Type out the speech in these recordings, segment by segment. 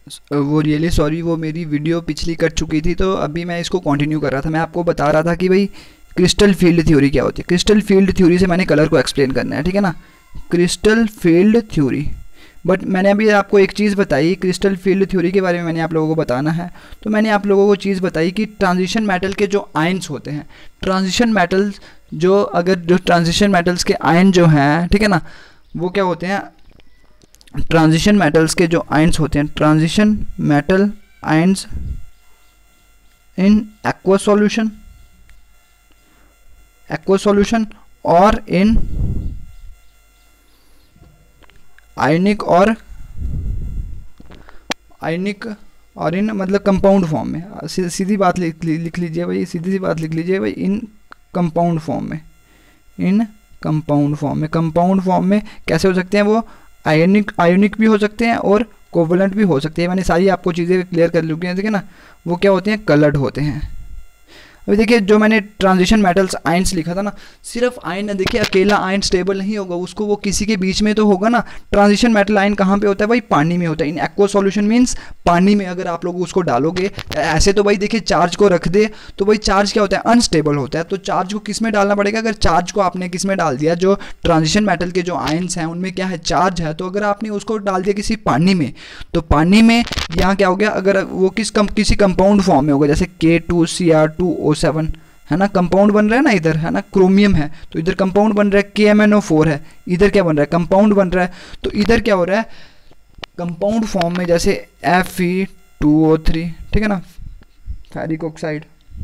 वो really sorry, वो मेरी वीडियो पिछली कट चुकी थी, तो अभी मैं इसको कंटिन्यू कर रहा था। मैं आपको बता रहा था कि भाई क्रिस्टल फील्ड थ्योरी क्या होती है। क्रिस्टल फील्ड थ्योरी से मैंने कलर को एक्सप्लेन करना है, ठीक है ना, क्रिस्टल फील्ड थ्योरी। बट मैंने अभी आपको एक चीज़ बताई, क्रिस्टल फील्ड थ्योरी के बारे में मैंने आप लोगों को बताना है। तो मैंने आप लोगों को चीज़ बताई कि ट्रांजिशन मेटल के जो आयन्स होते हैं, ट्रांजिशन मेटल्स जो ट्रांजिशन मेटल्स के आयन जो हैं, ठीक है ना, वो क्या होते हैं, ट्रांजिशन मेटल्स के जो आयन्स होते हैं, transition metal ions in aqua solution और इन आयनिक और इन मतलब कंपाउंड फॉर्म में। सीधी बात लिख लीजिए भाई, सीधी सी बात लिख लीजिए भाई, इन कंपाउंड फॉर्म में। कंपाउंड फॉर्म में कैसे हो सकते हैं वो, आयोनिक भी हो सकते हैं और कोवलेंट भी हो सकते हैं। मैंने सारी आपको चीज़ें क्लियर कर ली हैं, ठीक है ना। वो क्या होते हैं, कलर्ड होते हैं। अभी देखिए जो मैंने ट्रांजिशन मेटल्स आयन्स लिखा था ना, सिर्फ आयन, देखिए अकेला आयन स्टेबल नहीं होगा, उसको वो किसी के बीच में तो होगा ना। ट्रांजिशन मेटल आयन कहाँ पे होता है भाई, पानी में होता है। इन एक्वा सॉल्यूशन मींस पानी में अगर आप लोग उसको डालोगे, ऐसे तो भाई देखिए चार्ज को रख दे तो भाई चार्ज क्या होता है, अनस्टेबल होता है। तो चार्ज को किस में डालना पड़ेगा, अगर चार्ज को आपने किस में डाल दिया, जो ट्रांजिशन मेटल के जो आयन्स हैं उनमें क्या है, चार्ज है, तो अगर आपने उसको डाल दिया किसी पानी में, तो पानी में यहाँ क्या हो गया, अगर वो किसी कंपाउंड फॉर्म में होगा, जैसे K2Cr2O7 है ना, कंपाउंड बन रहा है ना इधर, है ना, क्रोमियम है तो इधर कंपाउंड बन रहा है, KMnO4 है, इधर क्या बन रहा है, कंपाउंड बन रहा है। तो इधर क्या हो रहा है, कंपाउंड फॉर्म में जैसे Fe2O3, ठीक है ना, फेरिक ऑक्साइड,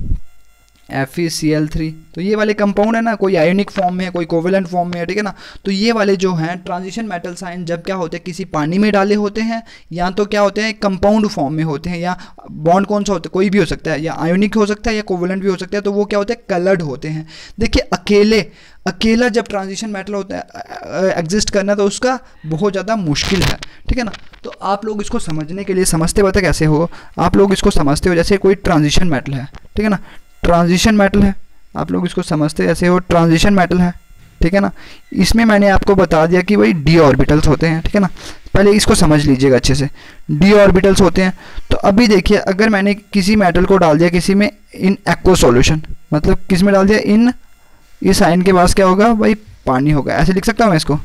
FeCl3, तो ये वाले कंपाउंड है ना, कोई आयोनिक फॉर्म में है, कोई कोवेलेंट फॉर्म में है, ठीक है ना। तो ये वाले जो हैं ट्रांजिशन मेटल्स आयन जब क्या होते हैं, किसी पानी में डाले होते हैं, या तो क्या होते हैं कंपाउंड फॉर्म में होते हैं, या बॉन्ड कौन सा होता है, कोई भी हो सकता है, या आयोनिक हो सकता है या कोवेलेंट भी हो सकता है, तो वो क्या होते हैं, कलर्ड होते हैं। देखिए अकेला जब ट्रांजिशन मेटल होता है एग्जिस्ट करना, तो उसका बहुत ज़्यादा मुश्किल है, ठीक है ना। तो आप लोग इसको समझने के लिए, समझते पता कैसे हो, आप लोग इसको समझते हो जैसे कोई ट्रांजिशन मेटल है, ठीक है ना, ट्रांजिशन मेटल है, आप लोग इसको समझते ऐसे हो, ट्रांजिशन मेटल है, ठीक है ना। इसमें मैंने आपको बता दिया कि भाई डी ऑर्बिटल्स होते हैं, ठीक है ना। पहले इसको समझ लीजिएगा अच्छे से, डी ऑर्बिटल्स होते हैं। तो अभी देखिए अगर मैंने किसी मेटल को डाल दिया किसी में इन एक्वा सॉल्यूशन, मतलब किस में डाल दिया, इन, इस आयन के पास क्या होगा भाई, पानी होगा। ऐसे लिख सकता हूँ मैं इसको,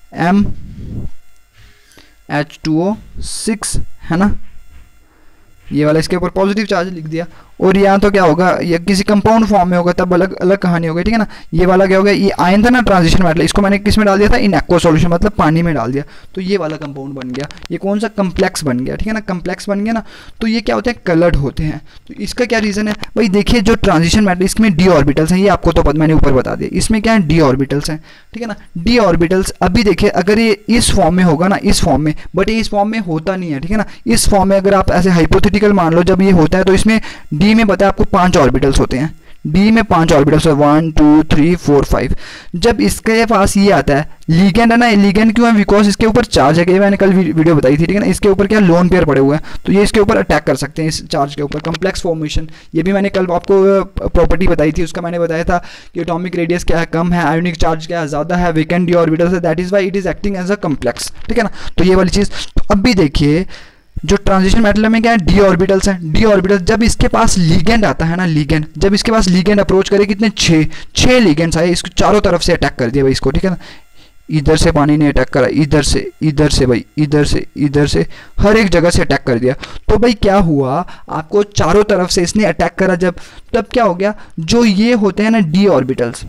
MH2O6, है ना, ये वाला इसके ऊपर पॉजिटिव चार्ज लिख दिया। और यहाँ तो क्या होगा, ये किसी कंपाउंड फॉर्म में होगा, तब अलग अलग कहानी होगी, ठीक है ना। ये वाला क्या होगा, ये आयन था ना ट्रांजिशन मेटल, इसको मैंने किस में डाल दिया था, इन एक्वा सॉल्यूशन, मतलब पानी में डाल दिया, तो ये वाला कंपाउंड बन गया। ये कौन सा, कम्प्लेक्स बन गया, ठीक है ना, कम्प्लेक्स बन गया ना। तो ये क्या होते हैं, कलर्ड होते हैं। तो इसका क्या रीज़न है भाई, देखिए जो ट्रांजिशन मेटल, इसमें डी ऑर्बिटल्स हैं, ये आपको तो पता, मैंने ऊपर बता दिया, इसमें क्या है, डी ऑर्बिटल्स हैं, ठीक है ना। डी ऑर्बिटल्स अभी देखिए अगर ये इस फॉर्म में होगा ना, इस फॉर्म में, बट ये इस फॉर्म में होता नहीं है, ठीक है ना। इस फॉर्म में अगर आप ऐसे हाइपोथेटिकल मान लो, जब ये होता है तो इसमें डी में बताया आपको 5 ऑर्बिटल्स होते हैं, डी में 5 ऑर्बिटल्स, 1 2 3 4 5। जब इसके पास ये आता है, लिगेंड है ना, लिगेंड क्यों है, बिकॉज इसके ऊपर चार्ज है, कि मैंने कल वीडियो बताई थी, ठीक है ना। इसके ऊपर क्या लोन पेयर पड़े हुए हैं, तो ये इसके ऊपर अटैक कर सकते हैं, इस चार्ज के ऊपर, कम्प्लेक्स फॉर्मेशन। ये भी मैंने कल आपको प्रॉपर्टी बताई थी, उसका मैंने बताया था कि एटॉमिक रेडियस क्या है, कम है, आयोनिक चार्ज क्या है, ज़्यादा है, वेकेंट डी ऑर्बिटल्स है, that is why it is acting as a complex, ठीक है ना। तो ये वाली चीज़। तो अब भी देखिए जो ट्रांजिशन मेटल में क्या है, डी ऑर्बिटल्स हैं, डी ऑर्बिटल्स जब इसके पास लिगेंड आता है ना, लिगेंड, जब इसके पास लिगेंड अप्रोच करे, कितने 6 लिगेंड्स आए, इसको चारों तरफ से अटैक कर दिया भाई इसको, ठीक है ना। इधर से पानी ने अटैक करा, इधर से भाई, इधर से हर एक जगह से अटैक कर दिया। तो भाई क्या हुआ, आपको चारों तरफ से इसने अटैक करा जब, तब क्या हो गया, जो ये होते हैं ना डी ऑर्बिटल्स,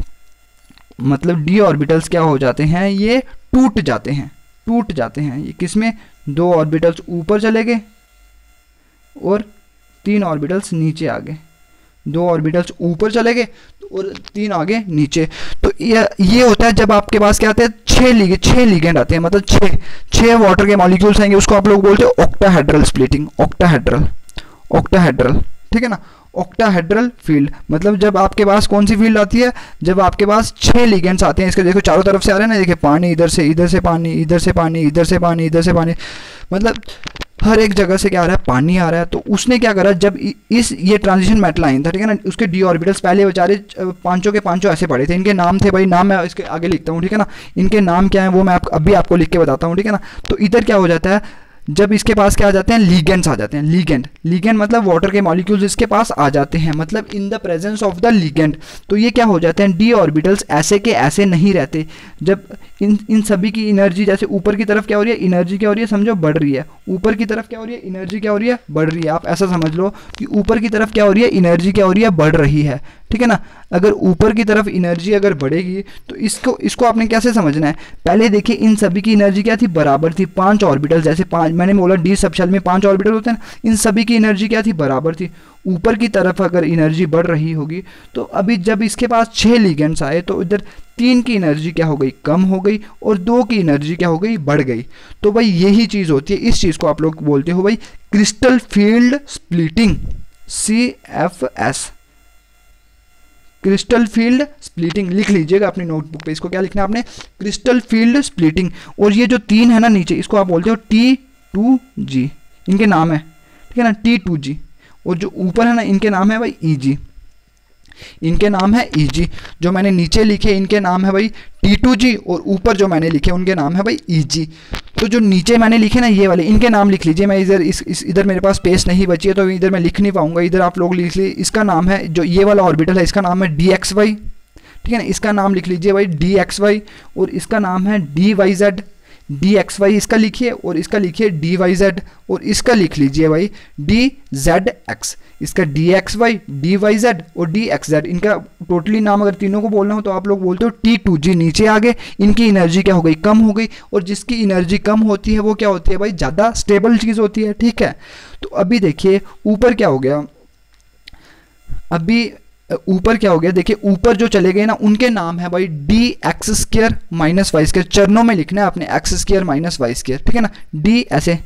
मतलब डी ऑर्बिटल्स क्या हो जाते हैं, ये टूट जाते हैं। ये किसमें, 2 ऑर्बिटल्स ऊपर चले गए और 3 ऑर्बिटल्स नीचे आ गए, 2 ऑर्बिटल्स ऊपर चले गए और 3 आगे नीचे। तो ये होता है जब आपके पास क्या आते हैं, 6 लिगेंड आते हैं, मतलब 6 वाटर के मॉलिक्यूल्स आएंगे, उसको आप लोग बोलते हैं ऑक्टाहेड्रल स्प्लिटिंग, ऑक्टाहेड्रल, ठीक है ना। ऑक्टाहेड्रल फील्ड मतलब जब आपके पास कौन सी फील्ड आती है, जब आपके पास 6 लिगेंड्स आते हैं, इसके देखो चारों तरफ से आ रहे हैं ना, देखिए पानी इधर से पानी, इधर से पानी, मतलब हर एक जगह से क्या आ रहा है, पानी आ रहा है। तो उसने क्या करा, जब ये ट्रांजिशन मेटल आयन था, ठीक है ना, उसके डी ऑर्बिटल्स पहले बेचारे 5 के 5 ऐसे पड़े थे, इनके नाम थे भाई, नाम मैं इसके आगे लिखता हूँ, ठीक है ना, इनके नाम क्या है वो मैं अभी आपको लिख के बताता हूँ, ठीक है ना। तो इधर क्या हो जाता है, जब इसके पास क्या आ जाते हैं, लिगेंड्स आ जाते हैं। लिगेंड मतलब वाटर के मॉलिक्यूल्स इसके पास आ जाते हैं, मतलब in the presence of the ligand. तो ये क्या हो जाते हैं, डी ऑर्बिटल्स ऐसे के ऐसे नहीं रहते। जब इन सभी की एनर्जी, जैसे ऊपर की तरफ क्या हो रही है, एनर्जी क्या हो रही है, समझो बढ़ रही है। ऊपर की तरफ क्या हो रही है, एनर्जी क्या हो रही है, बढ़ रही है। आप ऐसा समझ लो कि ऊपर की तरफ क्या हो रही है, एनर्जी क्या हो रही है, बढ़ रही है, ठीक है ना। अगर ऊपर की तरफ एनर्जी अगर बढ़ेगी तो इसको आपने कैसे समझना है, पहले देखिए इन सभी की एनर्जी क्या थी, बराबर थी। 5 ऑर्बिटल, जैसे 5 मैंने बोला डी सबशेल में 5 ऑर्बिटल होते हैं, इन सभी की एनर्जी क्या थी, बराबर थी। ऊपर की तरफ अगर एनर्जी बढ़ रही होगी तो अभी जब इसके पास 6 लिगेंड्स आए तो इधर 3 की एनर्जी क्या हो गई, कम हो गई, और 2 की एनर्जी क्या हो गई, बढ़ गई। तो भाई यही चीज़ होती है, इस चीज़ को आप लोग बोलते हो भाई crystal field splitting, CFS, crystal field splitting. लिख लीजिएगा अपनी नोटबुक पे, इसको क्या लिखना है आपने, क्रिस्टल फील्ड स्प्लिटिंग। और ये जो 3 है ना नीचे, इसको आप बोलते हो T2G, इनके नाम है, ठीक है ना, T2G। और जो ऊपर है ना, इनके नाम है भाई EG, इनके नाम है EG। जो मैंने नीचे लिखे इनके नाम है भाई T2G, और ऊपर जो मैंने लिखे उनके नाम है भाई EG। तो जो नीचे मैंने लिखे ना ये वाले, इनके नाम लिख लीजिए। मैं इधर इधर मेरे पास स्पेस नहीं बची है तो इधर मैं लिख नहीं पाऊंगा, इधर आप लोग लिख लीजिए। इसका नाम है, जो ये वाला ऑर्बिटल है इसका नाम है DXY, ठीक है ना, इसका नाम लिख लीजिए भाई DXY। और इसका नाम है DYZ, DXY इसका लिखिए, और इसका लिखिए DYZ, और इसका लिख लीजिए भाई DZX। इसका DXY, DYZ और DXZ, इनका टोटली नाम अगर तीनों को बोलना हो तो आप लोग बोलते हो T2G। नीचे आ गए, इनकी एनर्जी क्या हो गई, कम हो गई, और जिसकी एनर्जी कम होती है वो क्या होती है भाई, ज़्यादा स्टेबल चीज़ होती है, ठीक है। तो अभी देखिए ऊपर क्या हो गया, अभी ऊपर क्या हो गया, देखिए ऊपर जो चले गए ना उनके नाम है भाई DX² माइनस Y²। चरणों में लिखना है अपने X² माइनस Y², ठीक है ना, D ऐसे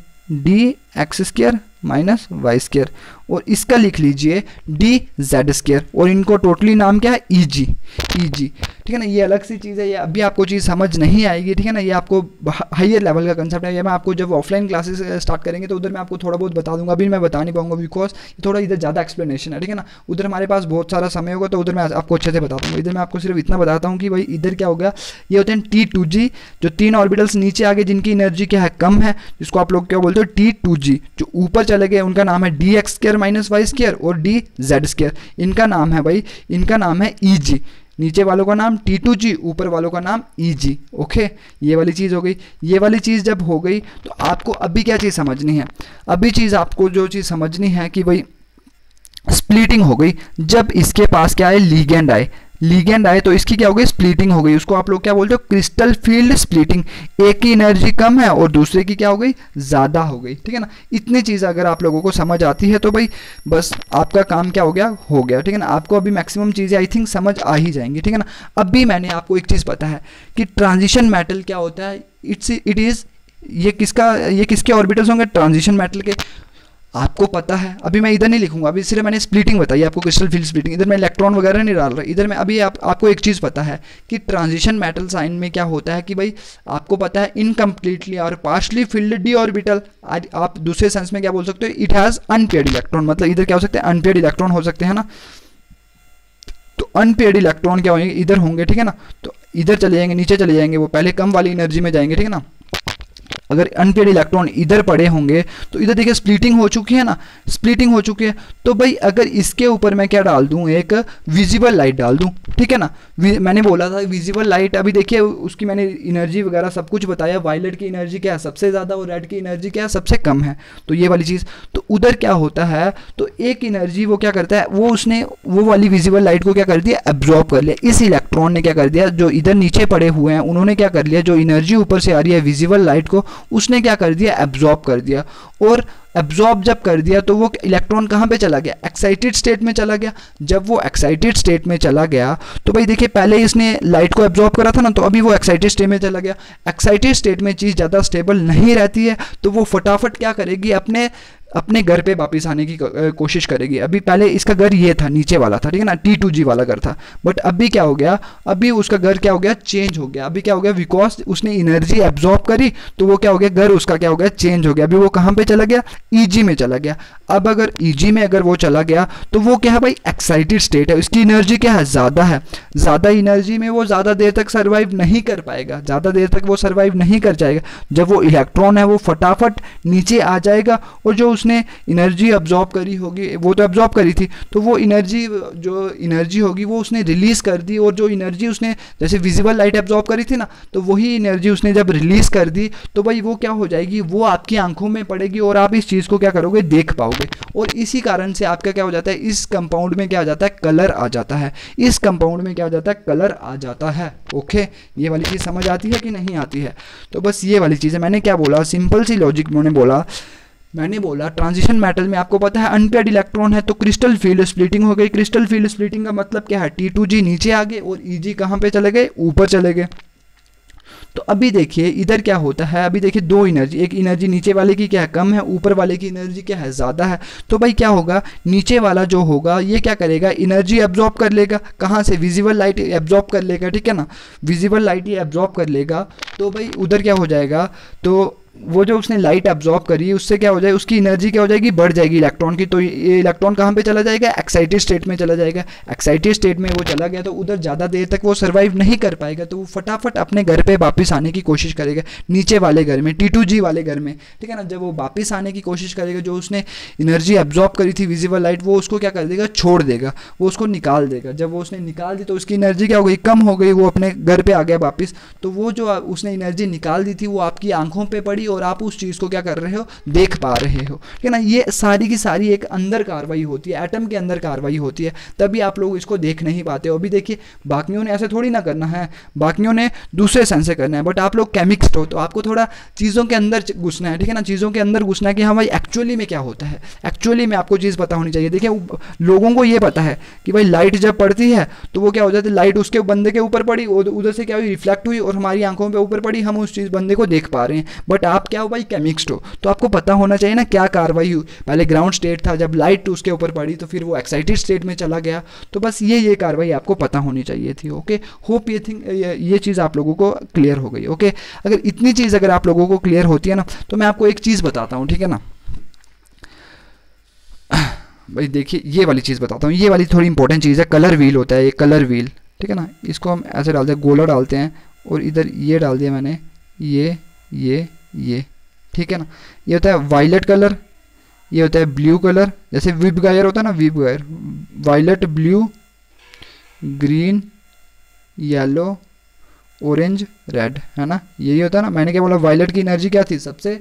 DX² माइनस Y², और इसका लिख लीजिए DZ², और इनको टोटली नाम क्या है, EG, ठीक है ना। ये अलग सी चीज़ है, ये अभी आपको चीज़ समझ नहीं आएगी, ठीक है ना, ये आपको हायर लेवल का कंसेप्ट है। ये मैं आपको जब ऑफलाइन क्लासेस स्टार्ट करेंगे तो उधर मैं आपको थोड़ा बहुत बता दूंगा, अभी मैं बता नहीं पाऊंगा बिकॉज थोड़ा इधर ज़्यादा एक्सप्लेनेशन है, ठीक है ना। उधर हमारे पास बहुत सारा समय होगा तो उधर मैं आपको अच्छे से बता दूंगा। इधर मैं आपको सिर्फ इतना बताता हूँ कि भाई इधर क्या हो गया, ये होते हैं T2G, जो 3 ऑर्बिटल्स नीचे आ गए जिनकी एनर्जी क्या है, कम है, जिसको आप लोग क्या बोलते हो T2G। जो ऊपर चले गए उनका नाम है DX² माइनस Y² और DZ², इनका नाम है भाई, इनका नाम है EG। नीचे वालों का नाम T2G, ऊपर वालों का नाम EG, ओके। ये वाली चीज़ हो गई। ये वाली चीज़ जब हो गई तो आपको अभी क्या चीज़ समझनी है, अभी चीज़ आपको जो चीज़ समझनी है कि भाई स्प्लिटिंग हो गई। जब इसके पास क्या है, लीगेंड आए तो इसकी क्या हो गई, स्प्लिटिंग हो गई। उसको आप लोग क्या बोलते हो, क्रिस्टल फील्ड स्प्लिटिंग। एक की एनर्जी कम है और दूसरे की क्या हो गई, ज़्यादा हो गई, ठीक है ना। इतनी चीज़ अगर आप लोगों को समझ आती है तो भाई बस आपका काम क्या हो गया, ठीक है ना। आपको अभी मैक्सिमम चीज़ें आई थिंक समझ आ ही जाएंगी, ठीक है ना। अभी मैंने आपको एक चीज़ पता है कि ट्रांजिशन मेटल क्या होता है, ये किसके ऑर्बिटल्स होंगे, ट्रांजिशन मेटल के। आपको पता है, अभी मैं इधर नहीं लिखूंगा, अभी सिर्फ मैंने स्प्लिटिंग बताई आपको, क्रिस्टल फील्ड स्प्लिटिंग। इधर मैं इलेक्ट्रॉन वगैरह नहीं डाल रहा, इधर मैं अभी आपको एक चीज़ पता है कि ट्रांजिशन मेटल साइन में क्या होता है कि भाई आपको पता है इनकम्प्लीटली और पार्शली फिल्ड डी ऑर्बिटल, आप दूसरे सेंस में क्या बोल सकते हो, इट हैज़ अनपेयर्ड इलेक्ट्रॉन। मतलब इधर क्या हो सकते हैं, अनपेयर्ड इलेक्ट्रॉन हो सकते हैं ना। तो अनपेयर्ड इलेक्ट्रॉन क्या होंगे, इधर होंगे, ठीक है ना। तो इधर चले जाएंगे, नीचे चले जाएंगे, वो पहले कम वाली एनर्जी में जाएंगे, ठीक है ना। अगर अनपेयर्ड इलेक्ट्रॉन इधर पड़े होंगे तो इधर देखिए स्प्लिटिंग हो चुकी है ना, स्प्लिटिंग हो चुकी है। तो भाई अगर इसके ऊपर मैं क्या डाल दूं, एक विजिबल लाइट डाल दूं, ठीक है ना। मैंने बोला था विजिबल लाइट, अभी देखिए उसकी मैंने एनर्जी वगैरह सब कुछ बताया। वायलेट की एनर्जी क्या है, सबसे ज़्यादा, और रेड की एनर्जी क्या है, सबसे कम है। तो ये वाली चीज़, तो उधर क्या होता है, तो एक एनर्जी वो क्या करता है, वो वाली विजिबल लाइट को क्या कर दिया, एब्जॉर्ब कर लिया। इस इलेक्ट्रॉन ने क्या कर दिया, जो इधर नीचे पड़े हुए हैं उन्होंने क्या कर लिया, जो एनर्जी ऊपर से आ रही है विजिबल लाइट को, उसने क्या कर दिया, एब्जॉर्ब कर दिया। और एब्जॉर्ब जब कर दिया तो वो इलेक्ट्रॉन कहाँ पे चला गया, एक्साइटेड स्टेट में चला गया। जब वो एक्साइटेड स्टेट में चला गया तो भाई देखिए पहले इसने लाइट को एब्जॉर्ब करा था ना, तो अभी वो एक्साइटेड स्टेट में चला गया। एक्साइटेड स्टेट में चीज़ ज़्यादा स्टेबल नहीं रहती है, तो वो फटाफट क्या करेगी, अपने घर पे वापस आने की कोशिश करेगी। अभी पहले इसका घर ये था, नीचे वाला था, ठीक है ना, T2G वाला घर था। बट अभी क्या हो गया, अभी उसका घर क्या हो गया, चेंज हो गया। अभी क्या हो गया, बिकॉज उसने एनर्जी एब्जॉर्ब करी तो वो क्या हो गया, घर उसका क्या हो गया, चेंज हो गया। अभी वो कहाँ पे चला गया, EG में चला गया। अब अगर Eg में अगर वो चला गया तो वो क्या है भाई, एक्साइटेड स्टेट है, इसकी एनर्जी क्या है, ज़्यादा है, ज़्यादा एनर्जी में वो ज़्यादा देर तक सर्वाइव नहीं कर पाएगा, ज़्यादा देर तक वो सर्वाइव नहीं कर जाएगा। जब वो इलेक्ट्रॉन है वो फटाफट नीचे आ जाएगा, और जो उसने एनर्जी अब्जॉर्ब करी होगी, वो तो अब्जॉर्ब करी थी, तो वो एनर्जी, जो एनर्जी होगी वो उसने रिलीज़ कर दी, और जो एनर्जी उसने जैसे विजिबल लाइट अब्जॉर्ब करी थी ना, तो वही एनर्जी उसने जब रिलीज़ कर दी तो भाई वो क्या हो जाएगी, वो आपकी आंखों में पड़ेगी और आप इस चीज़ को क्या करोगे, देख पाओगे। और इसी कारण से आपका क्या हो जाता है, इस कंपाउंड में क्या आ जाता है, कलर आ जाता है, इस कंपाउंड में क्या हो जाता है, कलर आ जाता है। ओके, ये वाली चीज़ समझ आती है कि नहीं आती है? तो बस ये वाली चीज़ है। मैंने क्या बोला, सिंपल सी लॉजिक मैंने बोला ट्रांजिशन मेटल में आपको पता है अनपेयर्ड इलेक्ट्रॉन है तो क्रिस्टल फील्ड स्प्लिटिंग हो गई। क्रिस्टल फील्ड स्प्लिटिंग का मतलब क्या है, T2G नीचे आ गए और Eg कहाँ पे चले गए, ऊपर चले गए। तो अभी देखिए इधर क्या होता है, अभी देखिए दो एनर्जी, एक एनर्जी नीचे वाले की क्या है, कम है, ऊपर वाले की एनर्जी क्या है, ज़्यादा है। तो भाई क्या होगा, नीचे वाला जो होगा ये क्या करेगा, एनर्जी एब्जॉर्ब कर लेगा, कहाँ से, विजिबल लाइट एब्जॉर्ब कर लेगा, ठीक है ना, विजिबल लाइट ये एब्जॉर्ब कर लेगा। तो भाई उधर क्या हो जाएगा, तो वो जो उसने लाइट एब्जॉर्ब करी उससे क्या हो जाए, उसकी एनर्जी क्या हो जाएगी, बढ़ जाएगी इलेक्ट्रॉन की। तो ये इलेक्ट्रॉन कहाँ पे चला जाएगा, एक्साइटेड स्टेट में चला जाएगा। एक्साइटेड स्टेट में वो चला गया तो उधर ज़्यादा देर तक वो सर्वाइव नहीं कर पाएगा, तो वो फटाफट अपने घर पे वापस आने की कोशिश करेगा, नीचे वाले घर में, T2G वाले घर में, ठीक है ना। जब वो वापस आने की कोशिश करेगा, जो उसने एनर्जी एब्जॉर्ब करी थी विजिबल लाइट, वो उसको क्या कर देगा, छोड़ देगा, वो उसको निकाल देगा। जब वो उसने निकाल दी तो उसकी एनर्जी क्या हो गई, कम हो गई, वो अपने घर पे आ गया वापस। तो वो जो उसने एनर्जी निकाल दी थी वो आपकी आंखों पे पड़ी और आप उस चीज़ को क्या कर रहे हो, देख पा रहे हो, ठीक है ना। ये सारी की सारी एक अंदर कार्रवाई होती है, एटम के अंदर कार्रवाई होती है, तभी आप लोग इसको देख नहीं पाते हो। अभी देखिए बाकियों ने ऐसे थोड़ी ना करना है, बाकियों ने दूसरे सेंस से करना है, बट आप लोग केमिस्ट हो तो आपको थोड़ा चीज़ों के अंदर घुसना है, ठीक है ना, चीज़ों के अंदर घुसना है कि हाँ भाई एक्चुअली में क्या होता है, एक्चुअली में आपको चीज़ पता होनी चाहिए। देखिए लोगों को ये पता है कि भाई लाइट जब पड़ती है तो वो क्या हो जाती है, लाइट उसके बंदे के ऊपर पड़ी, उधर से क्या हुई, रिफ्लेक्ट हुई और हमारी आंखों पे ऊपर पड़ी, हम उस चीज़ बंदे को देख पा रहे हैं। बट आप क्या हो भाई, केमिस्ट हो, तो आपको पता होना चाहिए ना क्या कार्रवाई हुई। पहले ग्राउंड स्टेट था, जब लाइट उसके ऊपर पड़ी तो फिर वो एक्साइटेड स्टेट में चला गया। तो बस ये कार्रवाई आपको पता होनी चाहिए थी। ओके, होप ये चीज़ आप लोगों को क्लियर हो गई। ओके, अगर इतनी चीज़ अगर आप लोगों को क्लियर होती है ना, तो मैं आपको एक चीज़ बताता हूँ, ठीक है ना भाई। देखिए ये वाली चीज़ बताता हूँ, ये वाली थोड़ी इंपॉर्टेंट चीज़ है, कलर व्हील होता है, ये कलर व्हील, ठीक है ना। इसको हम ऐसे डालते हैं, गोला डालते हैं और इधर ये डाल दिया मैंने, ये ठीक है ना। ये होता है वायलेट कलर, ये होता है ब्लू कलर, जैसे विप गायर होता है ना, VIBGYOR, violet, blue, green, yellow, orange, red, है ना, यही होता है ना। मैंने क्या बोला, वायलेट की एनर्जी क्या थी, सबसे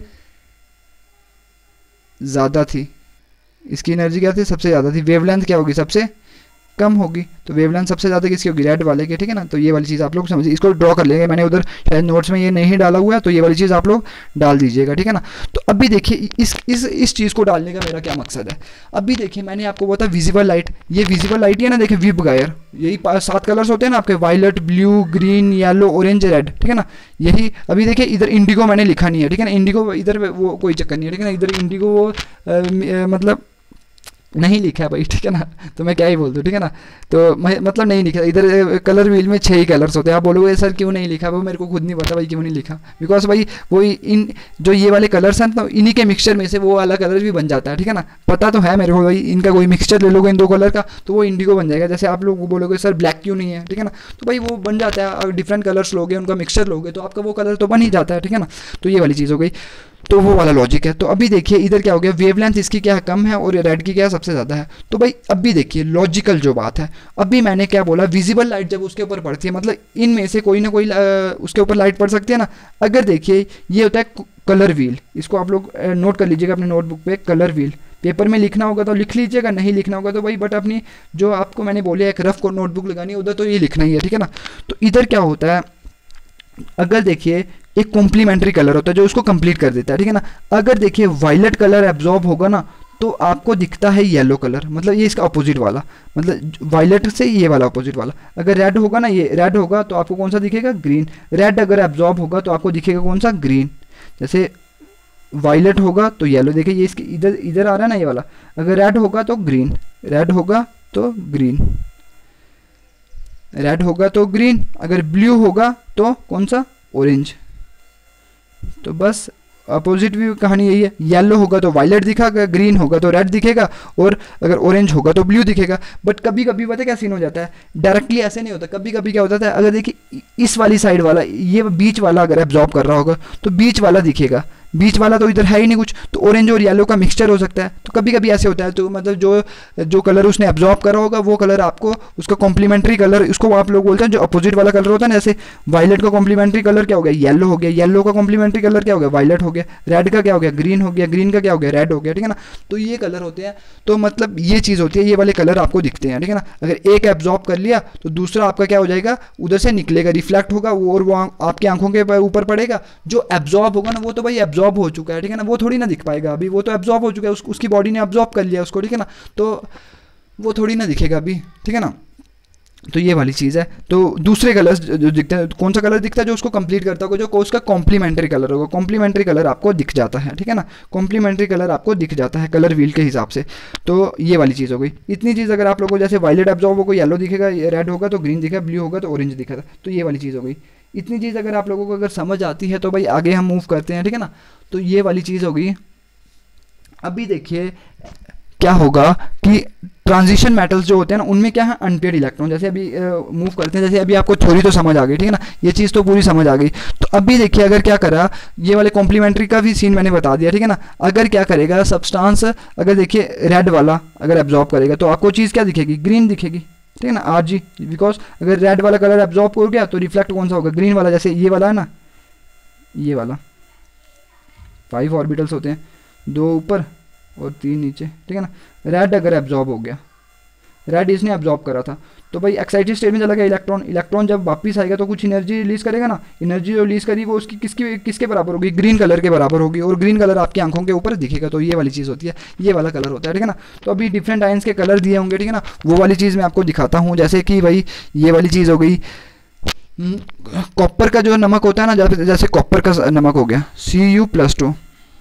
ज़्यादा थी, इसकी एनर्जी क्या थी, सबसे ज़्यादा थी। वेवलेंथ क्या होगी, सबसे कम होगी, तो वेवलेंथ सबसे ज़्यादा किसकी होगी, रेड वाले की, ठीक है ना। तो ये वाली चीज़ आप लोग समझिए, इसको ड्रॉ कर लेंगे, मैंने उधर शायद नोट्स में ये नहीं डाला हुआ है, तो ये वाली चीज़ आप लोग डाल दीजिएगा, ठीक है ना। तो अभी देखिए इस चीज़ को डालने का मेरा क्या मकसद है। अभी देखिए मैंने आपको बताया विजिबल लाइट, ये विजिबल लाइट है ना, देखिए विप गायर, यही 7 कलर्स होते हैं ना आपके, violet, blue, green, yellow, orange, red, ठीक है ना। यही अभी देखिए इधर इंडिगो मैंने लिखा नहीं है, ठीक है ना, इंडिगो इधर वो कोई चक्कर नहीं है, ठीक है ना, इधर इंडिगो वो मतलब नहीं लिखा है भाई, ठीक है ना, तो मैं क्या ही बोल दूँ, ठीक है ना। तो मतलब नहीं लिखा, इधर कलर व्हील में 6 ही कलर्स होते हैं। आप बोलोगे सर क्यों नहीं लिखा, वो मेरे को खुद नहीं पता भाई क्यों नहीं लिखा, बिकॉज भाई वो इन जो ये वाले कलर्स हैं तो इन्हीं के मिक्सचर में से वो वाला कलर भी बन जाता है, ठीक है ना। पता तो है मेरे को भाई, इनका कोई मिक्सचर ले लोगे इन 2 कलर का तो वो इंडिगो बन जाएगा। जैसे आप लोग बोलोगे सर ब्लैक क्यों नहीं है, ठीक है ना, तो भाई वो बन जाता है, अगर डिफरेंट कलर्स लोगे, उनका मिक्सचर लोगे तो आपका वो कलर तो बन ही जाता है, ठीक है ना। तो ये वाली चीज़ हो गई, तो वो वाला लॉजिक है। तो अभी देखिए इधर क्या हो गया, वेवलेंथ इसकी क्या है, कम है, और रेड की क्या है, सबसे ज़्यादा है। तो भाई अभी देखिए लॉजिकल जो बात है, अभी मैंने क्या बोला, विजिबल लाइट जब उसके ऊपर पड़ती है, मतलब इनमें से कोई ना कोई उसके ऊपर लाइट पड़ सकती है ना। अगर देखिए ये होता है कलर व्हील, इसको आप लोग नोट कर लीजिएगा अपने नोटबुक पे, कलर व्हील। पेपर में लिखना होगा तो लिख लीजिएगा, नहीं लिखना होगा तो भाई बट अपनी जो आपको मैंने बोलिया एक रफ को नोटबुक लगानी है उधर तो ये लिखना ही है, ठीक है ना। तो इधर क्या होता है, अगर देखिए एक कॉम्प्लीमेंट्री कलर होता है जो उसको कंप्लीट कर देता है, ठीक है ना। अगर देखिए वायलेट कलर एब्जॉर्ब होगा ना तो आपको दिखता है येलो कलर, मतलब ये इसका अपोजिट वाला, मतलब वायलेट से ये वाला अपोजिट वाला। अगर रेड होगा ना, ये रेड होगा तो आपको कौन सा दिखेगा, ग्रीन। रेड अगर एब्जॉर्ब होगा तो आपको दिखेगा कौन सा, ग्रीन। जैसे वायलेट होगा तो येलो, देखिए ये इसके इधर आ रहा है ना ये वाला। अगर रेड होगा तो ग्रीन, रेड होगा तो ग्रीन, रेड होगा तो ग्रीन। अगर ब्लू होगा तो कौन सा, ऑरेंज। तो बस अपोजिट भी कहानी यही है, येलो होगा तो वायलेट दिखेगा, ग्रीन होगा तो रेड दिखेगा, और अगर ऑरेंज होगा तो ब्लू दिखेगा। बट कभी कभी पता है क्या सीन हो जाता है, डायरेक्टली ऐसे नहीं होता, कभी कभी क्या होता है, अगर देखिए इस वाली साइड वाला, ये बीच वाला अगर एब्जॉर्ब कर रहा होगा तो बीच वाला दिखेगा, बीच वाला तो इधर है ही नहीं कुछ, तो ऑरेंज और येलो का मिक्सचर हो सकता है। तो कभी कभी ऐसे होता है, तो मतलब जो कलर उसने एब्जॉर्ब करा होगा वो कलर आपको उसका कॉम्प्लीमेंट्री कलर, उसको आप लोग बोलते हैं जो अपोजिट वाला कलर होता है ना, जैसे वायलेट का कॉम्प्लीमेंट्री कलर क्या हो गया, येलो हो गया, येलो का कॉम्प्लीमेंट्री कलर क्या हो गया, वायलेट हो गया, रेड का क्या हो गया, ग्रीन हो गया, ग्रीन का क्या हो गया, रेड हो गया, ठीक है ना। तो ये कलर होते हैं, तो मतलब ये चीज़ होती है, ये वाले कलर आपको दिखते हैं, ठीक है ना। अगर एक एब्जॉर्ब कर लिया तो दूसरा आपका क्या हो जाएगा, उधर से निकलेगा, रिफ्लेक्ट होगा, और वो आपकी आंखों के ऊपर पड़ेगा। जो एब्जॉर्ब होगा ना वो तो भाई एब्जॉर्ब हो चुका है, ठीक है ना, वो थोड़ी ना दिख पाएगा अभी, वो तो एब्जॉर्ब हो चुका है, उसकी बॉडी ने एब्जॉर्ब कर लिया उसको, ठीक है ना, तो वो थोड़ी ना दिखेगा अभी, ठीक है ना। तो ये वाली चीज़ है। तो दूसरे कलर्स जो दिखते हैं, कौन सा कलर दिखता है, जो उसको कंप्लीट करता होगा, जो उसका कॉम्प्लीमेंट्री कलर होगा, कॉम्प्लीमेंट्री कलर आपको दिख जाता है, ठीक है ना, कॉम्प्लीमेंट्री कलर आपको दिख जाता है कलर व्हील के हिसाब से। तो ये वाली चीज़ हो गई। इतनी चीज़ अगर आप लोगों को जैसे वायलेट एब्जॉर्ब होगा, येलो दिखेगा, रेड होगा तो ग्रीन दिखेगा, ब्लू होगा तो ऑरेंज दिखेगा, तो ये वाली चीज़ हो गई। इतनी चीज़ अगर आप लोगों को अगर समझ आती है तो भाई आगे हम मूव करते हैं, ठीक है ना। तो ये वाली चीज़ हो गई। अभी देखिए क्या होगा कि ट्रांजिशन मेटल्स जो होते हैं ना, उनमें क्या है, अनपेयर्ड इलेक्ट्रॉन। जैसे अभी मूव करते हैं, जैसे अभी आपको थ्योरी तो समझ आ गई, ठीक है ना, ये चीज़ तो पूरी समझ आ गई। तो अभी देखिए अगर क्या करा, ये वाले कॉम्प्लीमेंट्री का भी सीन मैंने बता दिया, ठीक है ना। अगर क्या करेगा सब्सटेंस, अगर देखिए रेड वाला अगर एब्जॉर्ब करेगा तो आपको चीज़ क्या दिखेगी, ग्रीन दिखेगी, ठीक है ना, आरजी। बिकॉज अगर रेड वाला कलर एब्जॉर्ब हो गया तो रिफ्लेक्ट कौन सा होगा, ग्रीन वाला। जैसे ये वाला है ना, ये वाला 5 ऑर्बिटल्स होते हैं, 2 ऊपर और 3 नीचे, ठीक है ना। रेड अगर एब्जॉर्ब हो गया, रेड इसने एब्जॉर्ब करा था, तो भाई एक्साइटेड स्टेट में चला गया इलेक्ट्रॉन। इलेक्ट्रॉन जब वापस आएगा तो कुछ एनर्जी रिलीज करेगा ना, एनर्जी जो रिलीज करी वो उसकी किसके बराबर होगी, ग्रीन कलर के बराबर होगी, और ग्रीन कलर आपकी आंखों के ऊपर दिखेगा। तो ये वाली चीज़ होती है, ये वाला कलर होता है, ठीक है ना। तो अभी डिफरेंट आयंस के कलर दिए होंगे, ठीक है ना, वो वाली चीज़ मैं आपको दिखाता हूँ। जैसे कि भाई ये वाली चीज़ हो गई, कॉपर का जो नमक होता है ना, जैसे कॉपर का नमक हो गया Cu+2,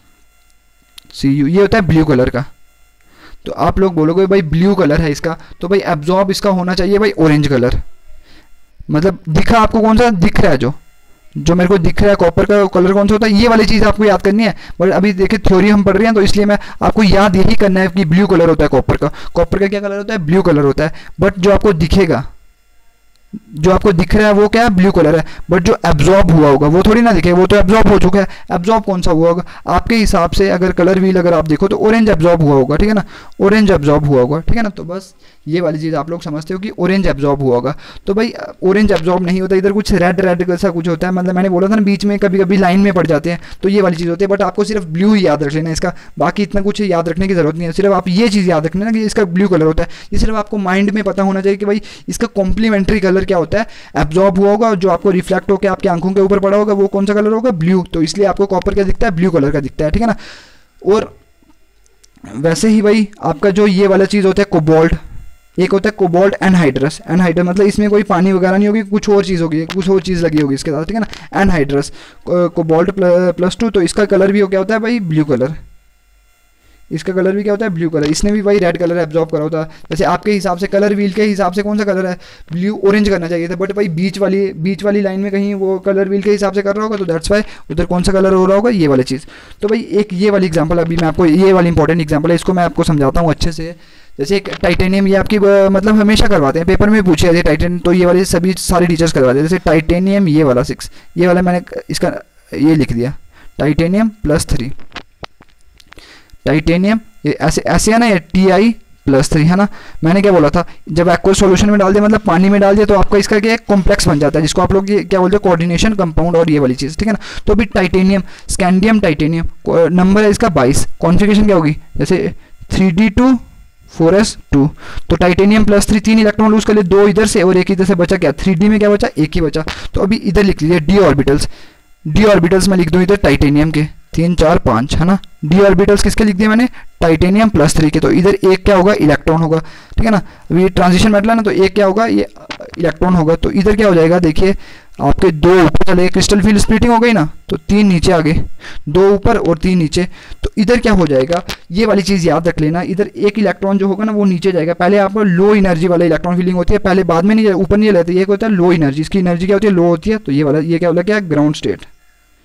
Cu ये होता है ब्लू कलर का। तो आप लोग बोलोगे भाई ब्लू कलर है इसका, तो भाई एब्जॉर्ब इसका होना चाहिए भाई ऑरेंज कलर। मतलब दिखा आपको कौन सा दिख रहा है, जो मेरे को दिख रहा है कॉपर का कलर कौन सा होता है, ये वाली चीज़ आपको याद करनी है। बट अभी देखिए थ्योरी हम पढ़ रहे हैं तो इसलिए मैं आपको याद यही करना है कि ब्लू कलर होता है कॉपर का। कॉपर का क्या कलर होता है, ब्लू कलर होता है। बट जो आपको दिखेगा, जो आपको दिख रहा है वो क्या है, ब्लू कलर है। बट जो एब्जॉर्ब हुआ होगा वो थोड़ी ना दिखेगा, वो तो एब्जॉर्ब हो चुका है। एब्जॉर्ब कौन सा हुआ होगा आपके हिसाब से, अगर कलर व्हील अगर आप देखो तो ऑरेंज एब्जॉर्ब हुआ होगा, ठीक है ना, ऑरेंज एब्जॉर्ब हुआ होगा, ठीक है ना। तो बस ये वाली चीज़ आप लोग समझते हो कि ऑरेंज एब्जॉर्ब हुआ होगा। तो भाई ऑरेंज एब्जॉर्ब नहीं होता, इधर कुछ रेड रेड जैसा कुछ होता है। मतलब मैंने बोला था ना बीच में कभी कभी लाइन में पड़ जाते हैं, तो ये वाली चीज़ होती है। बट आपको सिर्फ ब्लू ही याद रख लेना इसका, बाकी इतना कुछ याद रखने की जरूरत नहीं है। सिर्फ आप ये चीज़ याद रखना कि इसका ब्लू कलर होता है। ये सिर्फ आपको माइंड में पता होना चाहिए कि भाई इसका कॉम्प्लीमेंट्री कलर क्या होता है। एब्जॉर्ब हुआ होगा, जो आपको रिफ्लेक्ट होकर आपकी आंखों के ऊपर पड़ा होगा वो कौन सा कलर होगा, ब्लू। तो इसलिए आपको कॉपर क्या दिखता है, ब्लू कलर का दिखता है, ठीक है ना। और वैसे ही भाई आपका जो ये वाला चीज़ होता है कोबाल्ट, एक होता है कोबाल्ट एनहाइड्रस। एनहाइड्रस मतलब इसमें कोई पानी वगैरह नहीं होगी, कुछ और चीज़ होगी, कुछ और चीज़ लगी होगी इसके साथ, ठीक है ना। एनहाइड्रस कोबाल्ट +2, तो इसका कलर भी क्या होता है भाई, ब्लू कलर। इसका कलर भी क्या होता है, ब्लू कलर। इसने भी भाई रेड कलर एब्जॉर्ब करा होता है। जैसे आपके हिसाब से कलर व्हील के हिसाब से कौन सा कलर है, ब्लू ऑरेंज करना चाहिए था, बट भाई बीच वाली लाइन में कहीं वो कलर व्हील के हिसाब से कर रहा होगा, तो दैट्स वाई उधर कौन सा कलर हो रहा होगा, ये वाली चीज़। तो भाई एक ये वाली एग्जाम्पल अभी मैं आपको, ये वाली इंपॉर्टेंट एग्जाम्पल है, इसको मैं आपको समझाता हूँ अच्छे से। जैसे एक टाइटेनियम, ये आपकी मतलब हमेशा करवाते हैं पेपर में पूछे जाते हैं टाइटेनियम, तो ये वाले सभी सारे टीचर्स करवाते हैं। जैसे टाइटेनियम ये वाला 6, ये वाला मैंने इसका ये लिख दिया टाइटेनियम +3, टाइटेनियम ये ऐसे है ना, ये Ti+3 है ना। मैंने क्या बोला था, जब एक्वस सॉल्यूशन में डाल दिया मतलब पानी में डाल दिया, तो आपका इसका क्या कॉम्प्लेक्स बन जाता है, जिसको आप लोग ये क्या बोलते हैं, कोऑर्डिनेशन कंपाउंड, और ये वाली चीज़, ठीक है ना। तो अभी टाइटेनियम, स्कैंडियम टाइटेनियम, नंबर है इसका 22, कॉन्फिगरेशन क्या होगी, जैसे 3d2 4s2। तो टाइटेनियम +3 3 इलेक्ट्रॉन लूज कर लिए, 2 इधर से और एक इधर से बचा क्या, 3d में क्या बचा, एक ही बचा। तो अभी इधर लिख लीजिए डी ऑर्बिटल्स, डी ऑर्बिटल्स में लिख दूँ इधर टाइटेनियम के 3 4 5 है ना। डी ऑर्बिटल्स किसके लिख दिए मैंने, टाइटेनियम +3 के। तो इधर एक क्या होगा, इलेक्ट्रॉन होगा, ठीक है ना। अभी ट्रांजिशन मेटल है ना, तो एक क्या होगा, ये इलेक्ट्रॉन होगा। तो इधर क्या हो जाएगा, देखिए आपके 2 ऊपर चले, क्रिस्टल फील्ड स्प्लिटिंग हो गई ना, तो 3 नीचे आ गए, 2 ऊपर और 3 नीचे। तो इधर क्या हो जाएगा, ये वाली चीज़ याद रख लेना, इधर एक इलेक्ट्रॉन जो होगा ना वो नीचे जाएगा। पहले आपको लो एनर्जी वाला इलेक्ट्रॉन फीलिंग होती है, पहले बाद में नहीं ऊपर नहीं लेते, ये होता है लो एनर्जी, इसकी एनर्जी क्या होती है, लो होती है। तो ये वाला ये क्या होता है, क्या ग्राउंड स्टेट,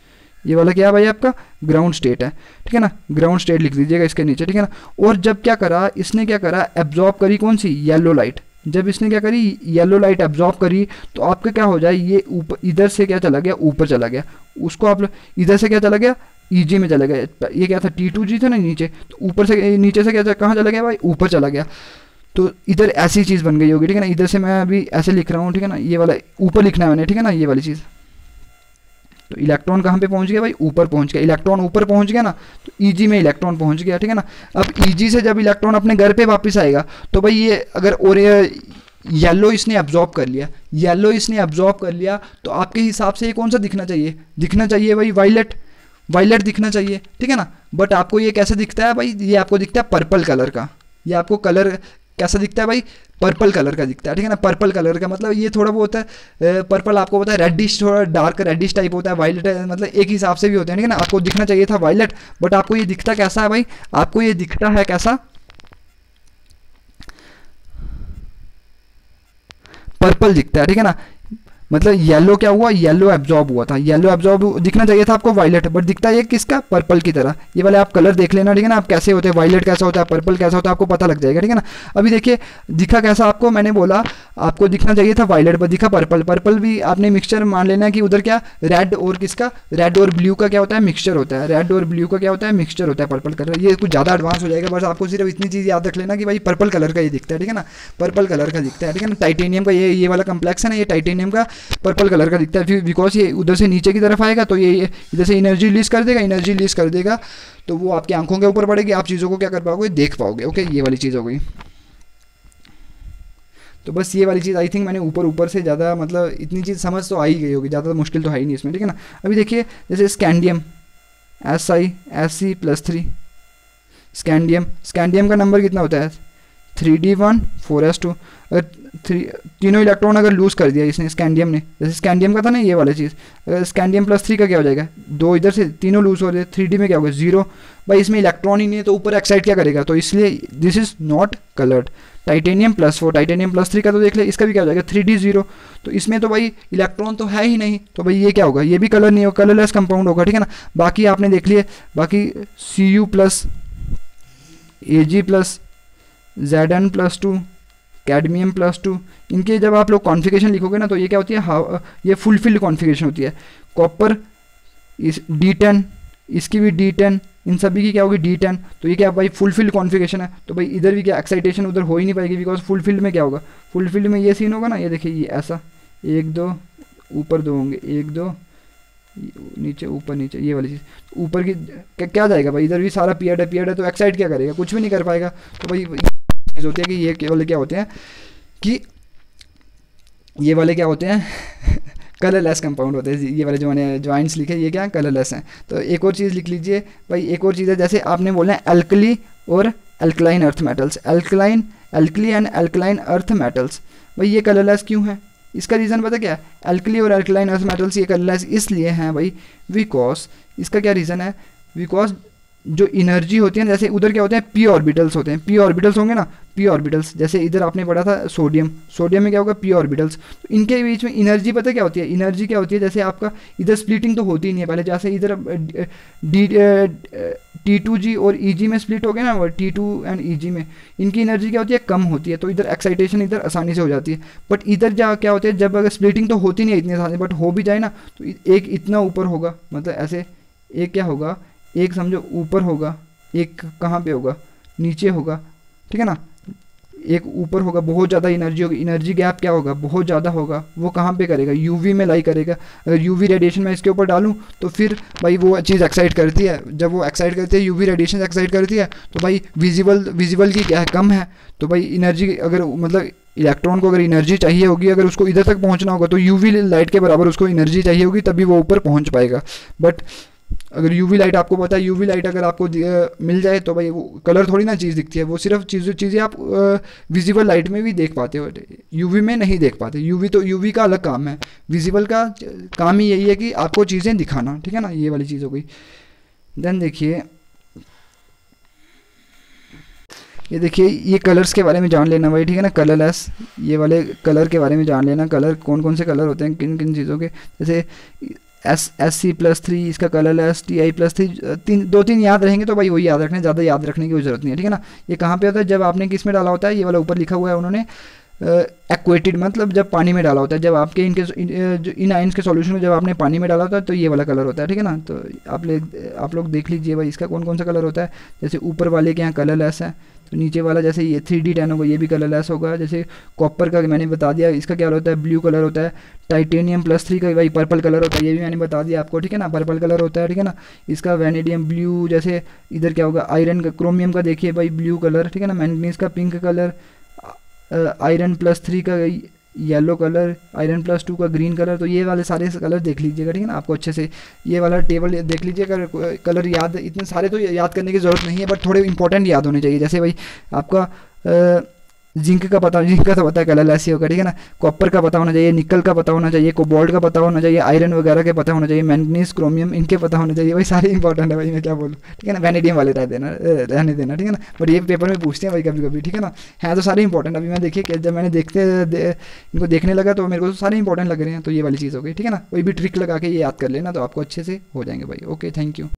ये वाला क्या है भाई आपका ग्राउंड स्टेट है, ठीक है ना, ग्राउंड स्टेट लिख दीजिएगा इसके नीचे, ठीक है ना। और जब क्या करा इसने, क्या करा एब्जॉर्ब करी कौन सी येलो लाइट, जब इसने क्या करी येलो लाइट एब्जॉर्ब करी तो आपका क्या हो जाए ये ऊपर इधर से क्या चला गया ऊपर चला गया, उसको आप इधर से क्या चला गया ईजी में चला गया, ये क्या था T2G था ना नीचे, तो ऊपर से नीचे से क्या कहाँ चला गया भाई ऊपर चला गया, तो इधर ऐसी चीज़ बन गई होगी, ठीक है ना। इधर से मैं अभी ऐसे लिख रहा हूँ, ठीक है ना, ये वाला ऊपर लिखना है मैंने, ठीक है ना, ये वाली चीज़। तो इलेक्ट्रॉन कहाँ पे पहुँच गया भाई ऊपर पहुँच गया, इलेक्ट्रॉन ऊपर पहुँच गया ना तो ईजी में इलेक्ट्रॉन पहुँच गया, ठीक है ना। अब ईजी से जब इलेक्ट्रॉन अपने घर पे वापस आएगा तो भाई ये अगर और येलो इसने एब्जॉर्ब कर लिया, येलो इसने एब्जॉर्ब कर लिया तो आपके हिसाब से ये कौन सा दिखना चाहिए, दिखना चाहिए भाई वायलेट, वायलेट दिखना चाहिए, ठीक है ना। बट आपको ये कैसे दिखता है भाई, ये आपको दिखता है पर्पल कलर का, ये आपको कलर कैसा दिखता है भाई पर्पल कलर का दिखता है, ठीक है ना। पर्पल कलर का मतलब ये थोड़ा बहुत है पर्पल आपको पता है रेडिश, थोड़ा डार्क रेडिश टाइप होता है, वायलेट मतलब एक हिसाब से भी होते हैं, ठीक है ना। आपको दिखना चाहिए था वायलेट, बट आपको ये दिखता कैसा है भाई, आपको ये दिखता है कैसा पर्पल दिखता है, ठीक है ना। मतलब येलो क्या हुआ, येलो एब्जॉर्ब हुआ था, येलो एब्जॉर्ब दिखना चाहिए था आपको वायलेट, बट दिखता है ये किसका पर्पल की तरह। ये वाले आप कलर देख लेना, ठीक है ना, आप कैसे होते हैं वायलेट कैसा होता है पर्पल कैसा होता है आपको पता लग जाएगा, ठीक है ना। अभी देखिए दिखा कैसा आपको, मैंने बोला आपको दिखना चाहिए था वायलेट पर दिखा पर्पल, पर्पल भी आपने मिक्सचर मान लेना कि उधर क्या रेड और किसका रेड और ब्लू का क्या होता है मिक्सचर होता है, रेड और ब्लू का क्या होता है मिक्सचर होता है पर्पल कलर। ये कुछ ज़्यादा एडवांस हो जाएगा, बस आपको सिर्फ इतनी चीज़ याद रख लेना कि भाई पर्पल कलर का ये दिखता है, ठीक है ना, पर्पल कलर का दिखता है, ठीक है ना। टाइटेनियम का ये वाला कम्प्लेक्स है ना, ये टाइटेनियम का पर्पल कलर का दिखता है, बिकॉज ये उधर से नीचे की तरफ आएगा तो ये इधर से एनर्जी रिलीज कर देगा, एनर्जी रिलीज कर देगा तो वो आपकी आंखों के ऊपर पड़ेगी, आप चीज़ों को क्या कर पाओगे देख पाओगे। ओके ये वाली चीज़ हो गई। तो बस ये वाली चीज़ आई थिंक मैंने ऊपर से ज़्यादा मतलब इतनी चीज़ समझ तो आ ही गई होगी, ज़्यादा मुश्किल तो है ही नहीं इसमें, ठीक है ना। अभी देखिए जैसे स्कैंडियम Si+3 स्कैंडियम का नंबर कितना होता है 3d1 4s2। अगर तीनों इलेक्ट्रॉन अगर लूज़ कर दिया इसने स्कैंडियम ने, जैसे स्कैंडियम का था ना ये वाला चीज़, अगर स्कैंडियम +3 का क्या हो जाएगा 2 इधर से तीनों लूज़ हो रहे 3d में क्या होगा 0। भाई इसमें इलेक्ट्रॉन ही नहीं है तो ऊपर एक्साइट क्या करेगा, तो इसलिए this is not coloured. Titanium +4 titanium +3 का तो देख ले, इसका भी क्या हो जाएगा 3d 0। तो इसमें तो भाई इलेक्ट्रॉन तो है ही नहीं, तो भाई ये क्या होगा ये भी कलर नहीं होगा, कलरलेस कंपाउंड होगा, ठीक है ना। बाकी आपने देख लिए बाकी Cu+, Ag+, Zn+2, कैडमियम +2, इनके जब आप लोग कॉन्फ़िगरेशन लिखोगे ना तो ये क्या होती है ये फुलफिल्ड कॉन्फ़िगरेशन होती है। कॉपर इस D10, इसकी भी D10, इन सभी की क्या होगी D10। तो ये क्या भाई फुलफिल्ड कॉन्फ़िगरेशन है, तो भाई इधर भी क्या एक्साइटेशन उधर हो ही नहीं पाएगी, बिकॉज फुलफिल्ड में क्या होगा फुलफिल्ड में ये सीन होगा ना, ये देखिए ये ऐसा 1 2 ऊपर 2 होंगे 1 2 नीचे ऊपर नीचे ये वाली चीज़ ऊपर की क्या जाएगा भाई इधर भी सारा पीरियड है तो एक्साइट क्या करेगा कुछ भी नहीं कर पाएगा। तो भाई चीज़ होती है कि ये केवल क्या होते हैं कि ये वाले क्या होते हैं कलरलेस कंपाउंड होते हैं। ये वाले जो मैंने ज्वाइंट्स लिखे ये क्या कलरलेस हैं। तो एक और चीज़ लिख लीजिए भाई, एक और चीज़ है जैसे आपने बोला है एल्कली और alkaline earth metals, alkali and alkaline earth metals. भाई ये कलरलेस क्यों है, इसका रीज़न पता क्या है, एल्कली और एल्कलाइन अर्थ मेटल्स ये कलरलेस इसलिए हैं भाई बिकॉज, इसका क्या रीज़न है, बिकॉज जो एनर्जी होती है जैसे उधर क्या होते हैं पी ऑर्बिटल्स होते हैं, पी ऑर्बिटल्स होंगे ना, पी ऑर्बिटल्स जैसे इधर आपने पढ़ा था सोडियम में क्या होगा पी ऑर्बिटल्स। तो इनके बीच में एनर्जी पता क्या होती है, एनर्जी क्या होती है जैसे आपका इधर स्प्लिटिंग तो होती ही नहीं है पहले, जैसे इधर T2G और EG में स्प्लिट हो गया ना, T2 एंड EG में इनकी एनर्जी क्या होती है कम होती है, तो इधर एक्साइटेशन इधर आसानी से हो जाती है। बट इधर क्या होता है जब अगर स्प्लिटिंग तो होती नहीं है इतनी आसानी, बट हो भी जाए ना तो एक इतना ऊपर होगा, मतलब ऐसे एक क्या होगा, एक समझो ऊपर होगा, एक कहाँ पे होगा नीचे होगा, ठीक है ना, एक ऊपर होगा, बहुत ज़्यादा एनर्जी होगी, एनर्जी गैप क्या होगा बहुत ज़्यादा होगा, वो कहाँ पे करेगा यूवी में लाई करेगा। अगर यूवी रेडिएशन मैं इसके ऊपर डालूँ तो फिर भाई वो चीज़ एक्साइट करती है, जब वो एक्साइट करती है यूवी रेडिएशन एक्साइट करती है तो भाई विजिबल की क्या है कम है, तो भाई एनर्जी अगर मतलब इलेक्ट्रॉन को अगर एनर्जी चाहिए होगी, अगर उसको इधर तक पहुँचना होगा तो यूवी लाइट के बराबर उसको एनर्जी चाहिए होगी तभी वो ऊपर पहुँच पाएगा। बट अगर यूवी लाइट आपको पता है, यूवी लाइट अगर आपको मिल जाए तो भाई वो कलर थोड़ी ना चीज़ दिखती है, वो सिर्फ चीज़ें आप विजिबल लाइट में भी देख पाते हो, यूवी में नहीं देख पाते। यूवी का अलग काम है, विजिबल का काम ही यही है कि आपको चीज़ें दिखाना, ठीक है ना, ये वाली चीज़ हो गई। देन देखिए ये देखिए ये कलर्स के बारे में जान लेना भाई, ठीक है ना, कलरलेस ये वाले कलर के बारे में जान लेना, कलर कौन कौन से कलर होते हैं किन किन चीज़ों के, जैसे SC+3 इसका कलर है, TI+3, दो तीन याद रहेंगे तो भाई वही याद रखने, ज़्यादा याद रखने की कोई ज़रूरत नहीं है, ठीक है ना। ये कहाँ पे होता है, जब आपने किस में डाला होता है, ये वाला ऊपर लिखा हुआ है उन्होंने एक्वेटेड, मतलब जब पानी में डाला होता है, जब आपके इन आयंस के सॉल्यूशन में जब आपने पानी में डाला होता है तो ये वाला कलर होता है, ठीक है ना। तो आप लोग देख लीजिए भाई इसका कौन कौन सा कलर होता है। जैसे ऊपर वाले के यहाँ कलरलेस है, तो नीचे वाला जैसे ये 3D10 होगा ये भी कलरलेस होगा। जैसे कॉपर का मैंने बता दिया, इसका क्या होता है, ब्लू कलर होता है। टाइटेनियम+3 का भाई पर्पल कलर होता है, ये भी मैंने बता दिया आपको, ठीक है ना, पर्पल कलर होता है, ठीक है ना। इसका वैनेडियम ब्लू, जैसे इधर क्या होगा, आयरन का, क्रोमियम का देखिए भाई ब्लू कलर, ठीक है ना। मैंगनीज का पिंक कलर, आयरन+3 का येलो कलर, आयरन+2 का ग्रीन कलर। तो ये वाले सारे कलर देख लीजिएगा, ठीक है ना, आपको अच्छे से ये वाला टेबल देख लीजिएगा। कलर याद, इतने सारे तो याद करने की ज़रूरत नहीं है, बट थोड़े इंपॉर्टेंट याद होने चाहिए। जैसे भाई आपका जिंक का पता, जिंक का तो पता है कलर ऐसे होगा, ठीक है ना। कॉपर का पता होना चाहिए, निकल का पता होना चाहिए, कोबाल्ट का पता होना चाहिए, आयरन वगैरह के पता होना चाहिए, मैंगनीज, क्रोमियम, इनके पता होने चाहिए। भाई सारे इंपॉर्टेंट है भाई, मैं क्या बोलूँ, ठीक है ना। वैनेडियम वाले रहने देना, ठीक है ना, बट ये पेपर में पूछते हैं भाई कभी कभी, ठीक है ना। है तो सारे इंपॉर्टेंट। अभी मैं देखिए कि जब मैंने इनको देखने लगा तो मेरे को तो सारे इंपॉर्टेंट लग रहे हैं। तो ये वाली चीज़ हो गई, ठीक है ना। कोई भी ट्रिक लगा के ये याद कर लेना तो आपको अच्छे से हो जाएंगे भाई। Okay, thank you.